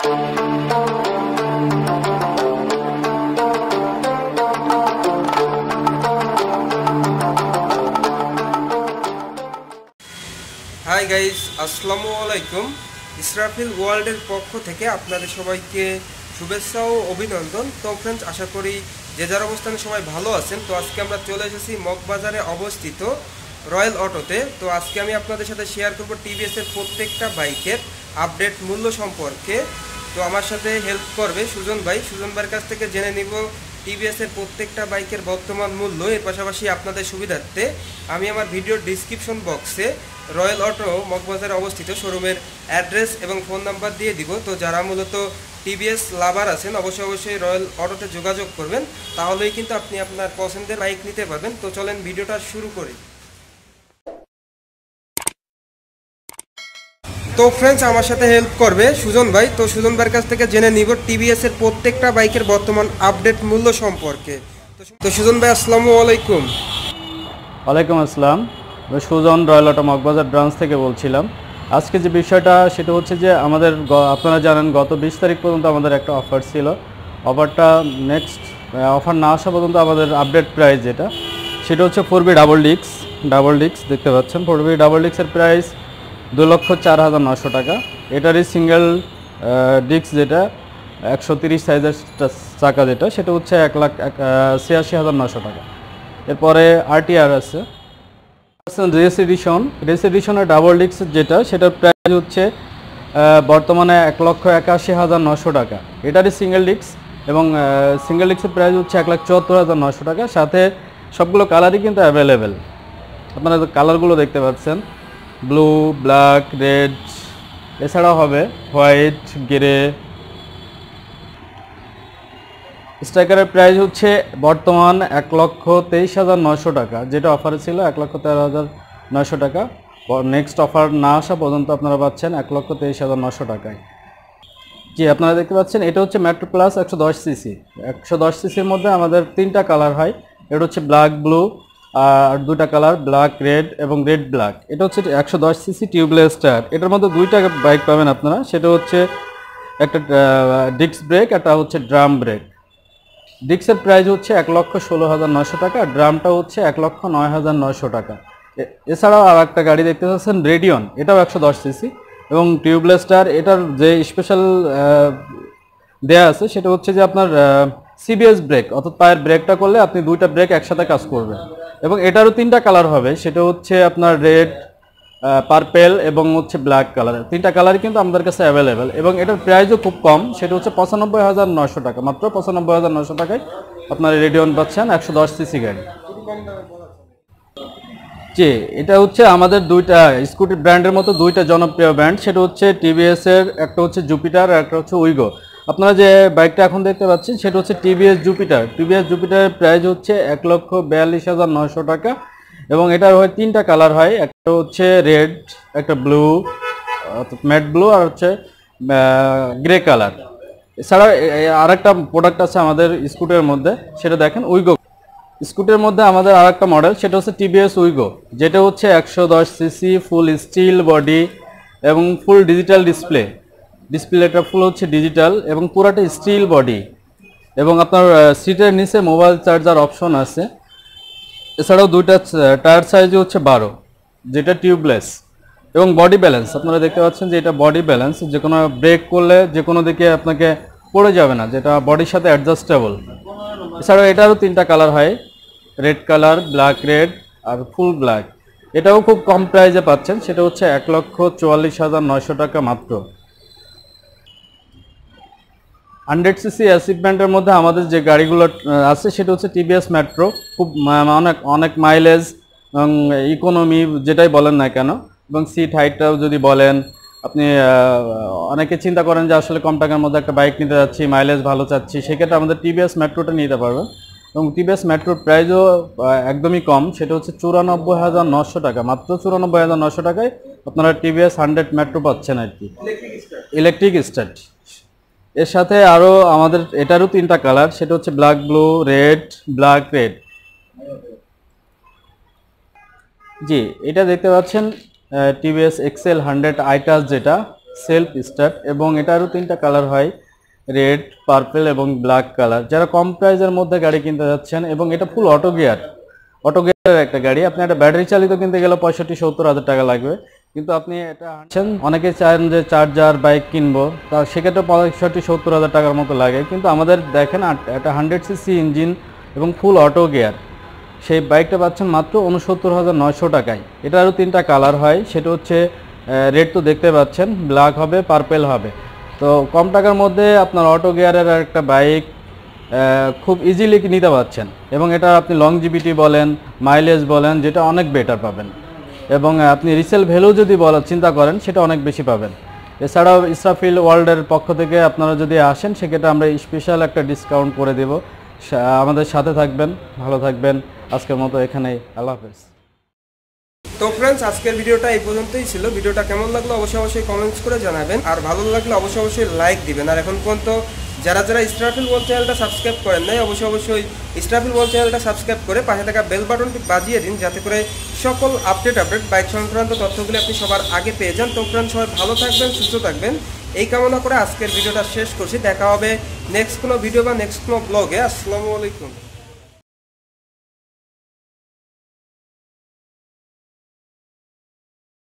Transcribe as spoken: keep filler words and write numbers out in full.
Hi guys, আসসালামু আলাইকুম। ইসরাফিল ওয়ার্ল্ডের পক্ষ থেকে আপনাদের সবাইকে শুভেচ্ছা ও অভিনন্দন। তো ফ্রেন্ডস, আশা করি যে যার অবস্থানে সবাই ভালো আছেন। তো আজকে আমরা চলে এসেছি মগবাজারে অবস্থিত রয়্যাল অটোতে। তো আজকে আমি আপনাদের সাথে শেয়ার করব টিভিএস এর প্রত্যেকটা বাইকের আপডেট মূল্য সম্পর্কে। তো আমার সাথে হেল্প করবে সুজন ভাই। সুজন ভাইয়ের কাছ থেকে জেনে নিব টিভিএস এর প্রত্যেকটা বাইকের বর্তমান মূল্য। এর পাশাপাশি আপনাদের সুবিধার্থে আমি আমার ভিডিওর ডিসক্রিপশন বক্সে রয়্যাল অটো মগবাজারে অবস্থিত শোরুমের অ্যাড্রেস এবং ফোন নাম্বার দিয়ে দিব। তো যারা মূলত টিভিএস লাভার আছেন অবশ্যই অবশ্যই রয়্যাল অটোতে যোগাযোগ করবেন, তাহলেই কিন্তু আপনি আপনার পছন্দের বাইক নিতে পারবেন। তো চলেন ভিডিওটা শুরু করি। তো ফ্রেন্ডস, আমার সাথে হেল্প করবে সুজন ভাই। তো সুজন ভাইয়ের কাছ থেকে জেনে নিব টিভিএস এর প্রত্যেকটা বাইকের বর্তমান আপডেট মূল্য সম্পর্কে। তো সুজন ভাই, আসসালামু আলাইকুম। ওয়ালাইকুম আসসালাম। Sujan, royal auto Moghbazar branch থেকে বলছিলাম। আজকে যে বিষয়টা সেটা হচ্ছে যে আমাদের আপনারা জানেন গত বিশ তারিখ পর্যন্ত আমাদের একটা অফার ছিল। অফারটা নেক্সট অফার না আসা পর্যন্ত আমাদের আপডেট প্রাইস যেটা সেটা হচ্ছে four B double decks double decks দেখতে পাচ্ছেন। ফোর বি ডাবল ডিক্সের প্রাইস দু লক্ষ চার হাজার নশো টাকা। এটারই সিঙ্গেল ডিক্স যেটা একশো তিরিশ সাইজের চাকা যেটা সেটা হচ্ছে এক লাখ ছিয়াশি হাজার নশো টাকা। এরপরে আরটিআর আছে রেস এডিশন। রেস এডিশনের ডাবল ডিক্স যেটা সেটার প্রাইস হচ্ছে বর্তমানে এক লক্ষ একাশি হাজার নশো টাকা। এটারই সিঙ্গেল ডিক্স এবং সিঙ্গেল ডিক্সের প্রাইস হচ্ছে এক লাখ চুয়াত্তর হাজার নশো টাকা। সাথে সবগুলো কালারই কিন্তু অ্যাভেলেবেল। আপনারা কালারগুলো দেখতে পাচ্ছেন, ব্লু, ব্ল্যাক, রেড, এছাড়াও হবে হোয়াইট, গ্রে। স্ট্রাইকারের প্রাইস হচ্ছে বর্তমান এক লক্ষ তেইশ হাজার নয়শো টাকা, যেটা অফারে ছিল এক লক্ষ তেরো হাজার নয়শো টাকা। নেক্সট অফার না আসা পর্যন্ত আপনারা পাচ্ছেন এক লক্ষ তেইশ হাজার নয়শো টাকায়। জি, আপনারা দেখতে পাচ্ছেন এটা হচ্ছে মেট্রো প্লাস একশো দশ সিসি। একশো দশ সিসির মধ্যে আমাদের তিনটা কালার হয়। এটা হচ্ছে ব্ল্যাক, ব্লু, আর দুটা কালার ব্ল্যাক, রেড এবং রেড ব্ল্যাক। এটা হচ্ছে একশো দশ সিসি টিউবলেস টায়ার। এটার মধ্যে দুইটা বাইক পাবেন আপনারা। সেটা হচ্ছে একটা ডিস্ক ব্রেক, একটা হচ্ছে ড্রাম ব্রেক। ডিক্সের প্রাইস হচ্ছে এক লক্ষ ষোলো হাজার নয়শো টাকা, ড্রামটা হচ্ছে এক লক্ষ নয় হাজার নয়শো টাকা। এছাড়াও আর একটা গাড়ি দেখতে পাচ্ছেন রেডিয়ন, এটাও একশো দশ সিসি এবং টিউবলেস টায়ার। এটার যে স্পেশাল দেয়া আছে সেটা হচ্ছে যে আপনার সিবিএস ব্রেক, অর্থাৎ পায়ের ব্রেকটা করলে আপনি দুইটা ব্রেক একসাথে কাজ করবে। এবং এটারও তিনটা কালার হবে, সেটা হচ্ছে আপনার রেড, পার্পেল এবং হচ্ছে ব্ল্যাক কালার। তিনটা কালারই কিন্তু আমাদের কাছে অ্যাভেলেবেল এবং এটার প্রাইসও খুব কম, সেটা হচ্ছে পঁচানব্বই হাজার নয়শো টাকা। মাত্র পঁচানব্বই হাজার নয়শো টাকায় আপনার রেডিয়ন পাচ্ছেন একশো দশ সিসি গাড়ি। জি, এটা হচ্ছে আমাদের দুইটা স্কুটি ব্র্যান্ডের মতো দুইটা জনপ্রিয় ব্র্যান্ড। সেটা হচ্ছে টিভিএস এর একটা হচ্ছে জুপিটার আর একটা হচ্ছে উইগো। আপনারা যে বাইকটা এখন দেখতে পাচ্ছেন সেটা হচ্ছে টিভিএস জুপিটার। টিভিএস জুপিটারের প্রাইস হচ্ছে এক লক্ষ বিয়াল্লিশ হাজার নয়শো টাকা এবং এটার হয় তিনটা কালার হয়, একটা হচ্ছে রেড, একটা ব্লু ম্যাট ব্লু আর হচ্ছে গ্রে কালার। এছাড়াও আর একটা প্রোডাক্ট আছে আমাদের স্কুটের মধ্যে, সেটা দেখেন উইগো। স্কুটের মধ্যে আমাদের আর একটা মডেল, সেটা হচ্ছে টিভিএস উইগো, যেটা হচ্ছে একশো দশ সিসি, ফুল স্টিল বডি এবং ফুল ডিজিটাল ডিসপ্লে। ডিসপ্লেটা ফুল হচ্ছে ডিজিটাল এবং পুরাটা স্টিল বডি এবং আপনার সিটের নিচে মোবাইল চার্জার অপশন আছে। এছাড়াও দুইটা টায়ার সাইজ হচ্ছে বারো, যেটা টিউবলেস এবং বডি ব্যালেন্স। আপনারা দেখতে পাচ্ছেন যে এটা বডি ব্যালেন্স, যে কোনো ব্রেক করলে যে কোনো দিকে আপনাকে পড়ে যাবে না, যেটা বডির সাথে অ্যাডজাস্টেবল। এছাড়াও এটারও তিনটা কালার হয়, রেড কালার, ব্ল্যাক রেড আর ফুল ব্ল্যাক। এটাও খুব কম প্রাইসে পাচ্ছেন, সেটা হচ্ছে এক লক্ষ চুয়াল্লিশ হাজার নয়শো টাকা মাত্র। হান্ড্রেড সিসি অ্যাচিভমেন্টের মধ্যে আমাদের যে গাড়িগুলো আছে সেটা হচ্ছে টিভিএস মেট্রো। খুব অনেক অনেক মাইলেজ এবং ইকোনমি যেটাই বলেন না কেন, এবং সিট হাইটটাও যদি বলেন, আপনি অনেকে চিন্তা করেন যে আসলে কম টাকার মধ্যে একটা বাইক নিতে যাচ্ছি, মাইলেজ ভালো চাচ্ছি, সেক্ষেত্রে আমাদের টিভিএস মেট্রোটা নিতে পারবেন। এবং টিভিএস মেট্রোর প্রাইসও একদমই কম, সেটা হচ্ছে চুরানব্বই হাজার নশো টাকা। মাত্র চুরানব্বই হাজার নশো টাকায় আপনারা টিভিএস হান্ড্রেড মেট্রো পাচ্ছেন আর কি, ইলেকট্রিক স্টার্ট। এর সাথে আরও আমাদের এটারও তিনটা কালার, সেটা হচ্ছে black, blue, red, black, red. জি, এটা দেখতে পাচ্ছেন টিভিএস এক্সেল হান্ড্রেড আইটাস, যেটা সেলফ স্টার্ট, এবং এটারও তিনটা কালার হয়, রেড, পার্পল এবং ব্ল্যাক কালার। যারা কম প্রাইসের মধ্যে গাড়ি কিনতে যাচ্ছেন, এবং এটা ফুল অটো গিয়ার, অটো গিয়ারের একটা গাড়ি। আপনি একটা ব্যাটারি চালিত কিনতে গেলে পঁয়ষট্টি সত্তর হাজার টাকা লাগবে, কিন্তু আপনি এটা আনছেন, অনেকে চান যে চার্জার বাইক কিনবো, তা সেক্ষেত্রে পঁয়ষট্টি সত্তর হাজার টাকার মতো লাগে। কিন্তু আমাদের দেখেন একটা হান্ড্রেড সিসি ইঞ্জিন এবং ফুল অটো গিয়ার, সেই বাইকটা পাচ্ছেন মাত্র উনসত্তর হাজার নয়শো টাকায়। এটারও তিনটা কালার হয়, সেটা হচ্ছে রেড তো দেখতে পাচ্ছেন, ব্ল্যাক হবে, পার্পেল হবে। তো কম টাকার মধ্যে আপনার অটো গিয়ারের একটা বাইক খুব ইজিলি নিতে পারছেন, এবং এটা আপনি লংজিভিটি বলেন, মাইলেজ বলেন, যেটা অনেক বেটার পাবেন, এবং আপনি রিসেল ভ্যালু যদি বলার চিন্তা করেন সেটা অনেক বেশি পাবেন। এছাড়াও ইসরাফিল ওয়ার্ল্ডের পক্ষ থেকে আপনারা যদি আসেন, সেক্ষেত্রে আমরা স্পেশাল একটা ডিসকাউন্ট করে দেব। আমাদের সাথে থাকবেন, ভালো থাকবেন। আজকের মতো এখানেই, আল্লাহ হাফেজ। তো ফ্রেন্ডস, আজকের ভিডিওটা এই পর্যন্তই ছিল। ভিডিওটা কেমন লাগলো অবশ্যই অবশ্যই কমেন্টস করে জানাবেন, আর ভালো লাগলে অবশ্যই অবশ্যই লাইক দিবেন। আর এখন পর্যন্ত যারা যারা ইসরাফিল ওয়ার্ল্ড চ্যানেলটা সাবস্ক্রাইব করেন নাই, অবশ্যই অবশ্যই ইসরাফিল ওয়ার্ল্ড চ্যানেলটা সাবস্ক্রাইব করে পাশে থাকা বেল বাটনটি বাজিয়ে দিন, যাতে করে সকল আপডেট আপডেট বাইক সংক্রান্ত তথ্যগুলি আপনি সবার আগে পেয়ে যান। তো ফ্রেন্ডস, সবাই ভালো থাকবেন, সুস্থ থাকবেন, এই কামনা করে আজকের ভিডিওটা শেষ করছি। দেখা হবে নেক্সট কোনো ভিডিও বা নেক্সট কোনো ব্লগে। আসসালামু আলাইকুম।